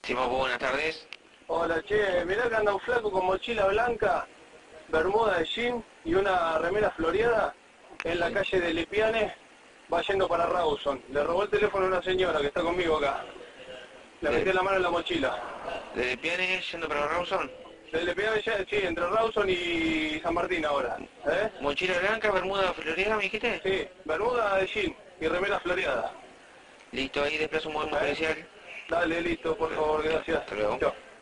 Sí, Papu, buenas tardes. Hola, che, mirá que anda un flaco con mochila blanca, bermuda de jean y una remera floreada en la Sí. calle de Lipiane, va yendo para Rawson. Le robó el teléfono a una señora que está conmigo acá. Le De, metió la mano en la mochila. de Piane yendo para Rawson. De Lipiane, sí, entre Rawson y San Martín ahora. ¿Eh? Mochila blanca, bermuda floreada, ¿me dijiste? Sí, bermuda de jean y remera floreada. Listo, ahí desplazo un movimiento ¿Eh? policial. Dale, listo, por favor, gracias. Hasta luego. Chao.